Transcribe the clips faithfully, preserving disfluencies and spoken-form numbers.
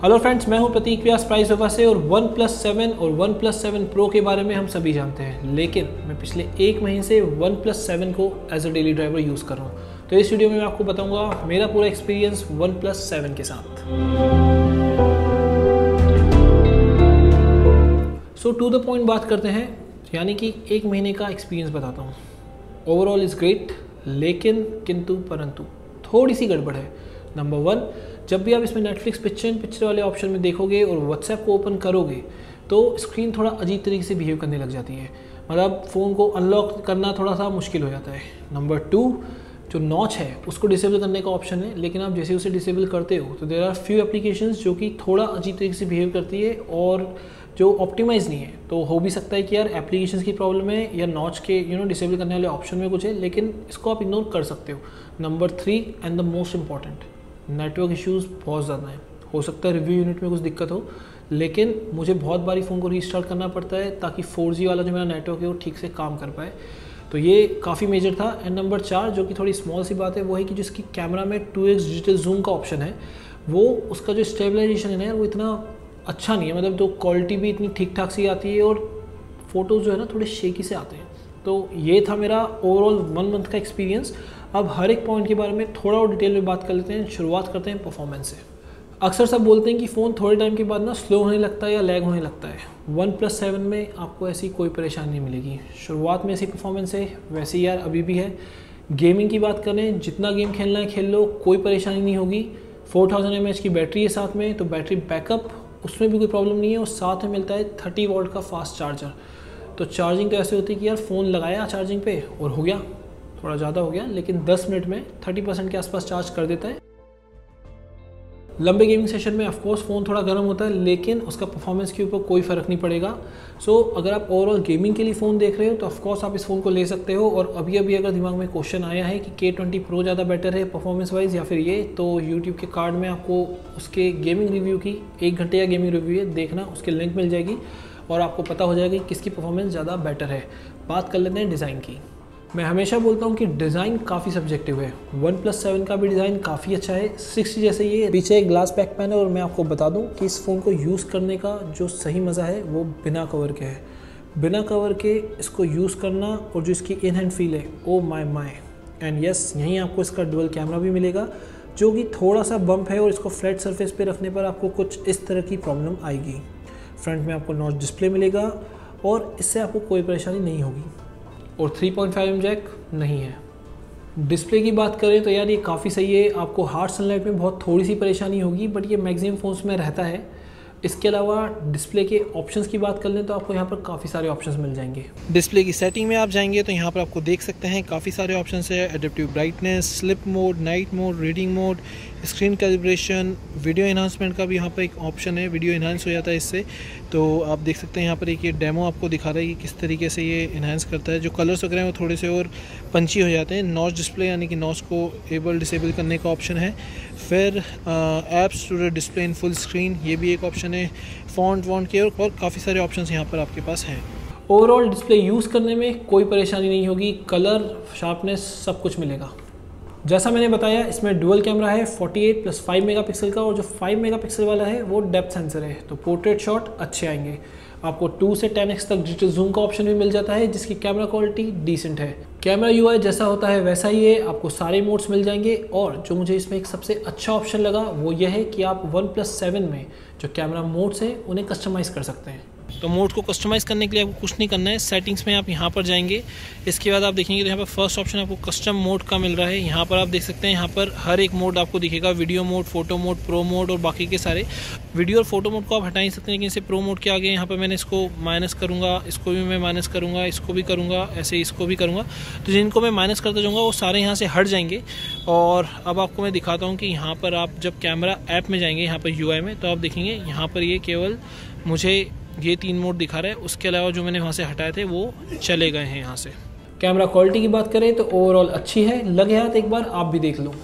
Hello friends, मैं हूं प्रतीक व्यास price सोफा से और वन प्लस सेवन और वन प्लस सेवन प्रो के बारे में हम सभी जानते हैं, लेकिन मैं पिछले एक महीने से वन प्लस सेवन को as a daily driver use कर रहा हूं। तो इस वीडियो में मैं आपको बताऊंगा मेरा पूरा एक्सपीरियंस वन प्लस सेवन के साथ। सो टू द पॉइंट बात करते हैं, यानी कि एक महीने का एक्सपीरियंस बताता हूँ। ओवरऑल इज़ ग्रेट, लेकिन किंतु परंतु थोड़ी सी गड़बड़ है। नंबर वन, जब भी आप इसमें नेटफ्लिक्स पिक्चर इन पिक्चर वाले ऑप्शन में देखोगे और व्हाट्सएप को ओपन करोगे तो स्क्रीन थोड़ा अजीब तरीके से बिहेव करने लग जाती है, मतलब फ़ोन को अनलॉक करना थोड़ा सा मुश्किल हो जाता है। नंबर टू, जो नॉच है उसको डिसेबल करने का ऑप्शन है, लेकिन आप जैसे उसे डिसेबल करते हो तो देयर आर फ्यू एप्लीकेशंस जो कि थोड़ा अजीब तरीके से बिहेव करती है और जो ऑप्टिमाइज़ नहीं है। तो हो भी सकता है कि यार एप्लीकेशंस की प्रॉब्लम है या नॉच के यू नो डिसेबल करने वाले ऑप्शन में कुछ है, लेकिन इसको आप इग्नोर कर सकते हो। Number three and the most important, network issues बहुत ज़्यादा हैं। हो सकता है रिव्यू यूनिट में कुछ दिक्कत हो, लेकिन मुझे बहुत बारी फ़ोन को रीस्टार्ट करना पड़ता है ताकि फोर जी वाला जो मेरा नेटवर्क है वो ठीक से काम कर पाए। तो ये काफ़ी मेजर था। एंड नंबर चार, जो कि थोड़ी स्मॉल सी बात है, वो है कि जिसकी कैमरा में टू एक्स डिजिटल जूम का ऑप्शन है, वो उसका जो स्टेबलाइजेशन है ना वो इतना अच्छा नहीं है, मतलब तो क्वालिटी भी इतनी ठीक ठाक सी आती है और फोटोज़ जो है ना थोड़े शेकी से आते हैं। तो ये था मेरा ओवरऑल वन मंथ का एक्सपीरियंस। अब हर एक पॉइंट के बारे में थोड़ा और डिटेल में बात कर लेते हैं। शुरुआत करते हैं परफॉर्मेंस से। अक्सर सब बोलते हैं कि फ़ोन थोड़े टाइम के बाद ना स्लो होने लगता है या लैग होने लगता है। वन प्लस सेवन में आपको ऐसी कोई परेशानी नहीं मिलेगी। शुरुआत में ऐसी परफॉर्मेंस है, वैसे यार अभी भी है। गेमिंग की बात करें, जितना गेम खेलना है खेल लो, कोई परेशानी नहीं होगी। फोर थाउजेंड एम एच की बैटरी है साथ में, तो बैटरी बैकअप उसमें भी कोई प्रॉब्लम नहीं है। और साथ में मिलता है थर्टी वोल्ट का फास्ट चार्जर। तो चार्जिंग तो ऐसे होती है कि यार फ़ोन लगाया चार्जिंग पे और हो गया, थोड़ा ज़्यादा हो गया, लेकिन दस मिनट में थर्टी परसेंट के आसपास चार्ज कर देता है। लंबे गेमिंग सेशन में ऑफकोर्स फ़ोन थोड़ा गर्म होता है, लेकिन उसका परफॉर्मेंस के ऊपर कोई फ़र्क नहीं पड़ेगा। सो so, अगर आप ओवरऑल गेमिंग के लिए फ़ोन देख रहे हो तो ऑफकोर्स आप इस फ़ोन को ले सकते हो। और अभी अभी अगर दिमाग में क्वेश्चन आया है कि के ट्वेंटी प्रो ज़्यादा बेटर है परफॉर्मेंस वाइज या फिर ये, तो यूट्यूब के कार्ड में आपको उसके गेमिंग रिव्यू की एक घंटे या गेमिंग रिव्यू है, देखना, उसके लिंक मिल जाएगी और आपको पता हो जाएगा कि किसकी परफॉर्मेंस ज़्यादा बेटर है। बात कर लेते हैं डिज़ाइन की। मैं हमेशा बोलता हूँ कि डिज़ाइन काफ़ी सब्जेक्टिव है। वन प्लस सेवन का भी डिज़ाइन काफ़ी अच्छा है, सिक्स जैसे ये पीछे एक ग्लास बैक पैन है। और मैं आपको बता दूँ कि इस फ़ोन को यूज़ करने का जो सही मज़ा है वो बिना कवर के है। बिना कवर के इसको यूज़ करना और जो इसकी इन हैंड फील है, oh my my. And yes, यहीं आपको इसका डुअल कैमरा भी मिलेगा, जो कि थोड़ा सा बम्प है और इसको फ्लैट सरफेस पे रखने पर आपको कुछ इस तरह की प्रॉब्लम आएगी। फ्रंट में आपको नॉच डिस्प्ले मिलेगा और इससे आपको कोई परेशानी नहीं होगी। और three point five M jack नहीं है। डिस्प्ले की बात करें तो यार ये काफ़ी सही है। आपको हार्ड सनलाइट में बहुत थोड़ी सी परेशानी होगी, बट ये मैक्सिमम फ़ोन्स में रहता है। इसके अलावा डिस्प्ले के ऑप्शंस की बात कर लें तो आपको यहाँ पर काफ़ी सारे ऑप्शंस मिल जाएंगे। डिस्प्ले की सेटिंग में आप जाएंगे तो यहाँ पर आपको देख सकते हैं काफ़ी सारे ऑप्शंस है। Adaptive brightness, sleep mode, night mode, reading mode, screen calibration, video enhancement का भी यहाँ पर एक ऑप्शन है, वीडियो एनहांस हो जाता है इससे। तो आप देख सकते हैं यहाँ पर एक ये डेमो आपको दिखा रहा है कि किस तरीके से ये इन्हांस करता है। जो कलर्स वगैरह हैं वो थोड़े से और पंची हो जाते हैं। नॉच डिस्प्ले यानी कि नॉच को एबल डिसेबल करने का ऑप्शन है। फिर apps to display in full screen, ये भी एक ऑप्शन है। फॉन्ट वॉन्ट के और, और काफ़ी सारे ऑप्शंस यहाँ पर आपके पास हैं। ओवरऑल डिस्प्ले यूज़ करने में कोई परेशानी नहीं होगी। कलर, शार्पनेस, सब कुछ मिलेगा। जैसा मैंने बताया, इसमें डुअल कैमरा है forty eight plus five megapixel का, और जो फाइव मेगापिक्सल वाला है वो डेप्थ सेंसर है, तो पोर्ट्रेट शॉट अच्छे आएंगे। आपको टू से टेन एक्स तक डिजिटल जूम का ऑप्शन भी मिल जाता है, जिसकी कैमरा क्वालिटी डिसेंट है। कैमरा यूआई जैसा होता है वैसा ही है, आपको सारे मोड्स मिल जाएंगे। और जो मुझे इसमें एक सबसे अच्छा ऑप्शन लगा वो यह है कि आप वन प्लस सेवन में जो कैमरा मोड्स हैं उन्हें कस्टमाइज़ कर सकते हैं। तो मोड को कस्टमाइज़ करने के लिए आपको कुछ नहीं करना है। सेटिंग्स में आप यहाँ पर जाएंगे, इसके बाद आप देखेंगे तो यहाँ पर फर्स्ट ऑप्शन आपको कस्टम मोड का मिल रहा है। यहाँ पर आप देख सकते हैं, यहाँ पर हर एक मोड आपको दिखेगा, video mode, photo mode, pro mode और बाकी के सारे। वीडियो और फोटो मोड को आप हटा नहीं सकते, लेकिन इसे प्रो मोड के आगे यहाँ पर मैंने इसको माइनस करूँगा, इसको भी मैं माइनस करूँगा, इसको भी करूँगा, ऐसे इसको भी करूँगा। तो जिनको मैं माइनस करता जाऊँगा वो सारे यहाँ से हट जाएंगे। और अब आपको मैं दिखाता हूँ कि यहाँ पर आप जब कैमरा ऐप में जाएंगे, यहाँ पर यूआई में, तो आप देखेंगे यहाँ पर ये केवल मुझे ये तीन मोड दिखा रहा है। उसके अलावा जो मैंने वहाँ से हटाए थे वो चले गए हैं यहाँ से। कैमरा क्वालिटी की बात करें तो ओवरऑल अच्छी है, लगे हाथ एक बार आप भी देख लो।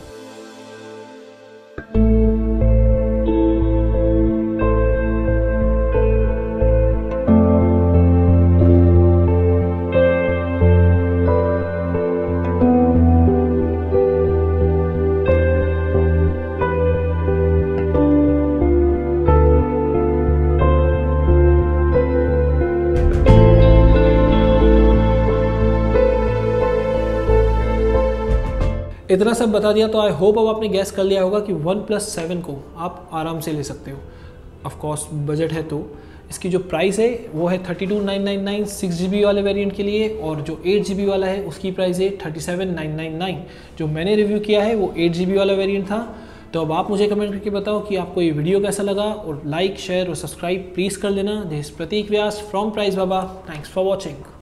इतना सब बता दिया तो आई होप अब आपने गैस कर लिया होगा कि वन प्लस सेवन को आप आराम से ले सकते हो। ऑफ कोर्स बजट है तो इसकी जो प्राइस है वो है thirty two nine nine nine six G B वाले वेरिएंट के लिए, और जो एट जी बी वाला है उसकी प्राइस है thirty seven nine nine nine. जो मैंने रिव्यू किया है वो एट जी बी वाला वेरिएंट था। तो अब आप मुझे कमेंट करके बताओ कि आपको ये वीडियो कैसा लगा, और लाइक शेयर और सब्सक्राइब प्लीज़ कर लेना। This Prateek Vyas from Price Baba, thanks for watching.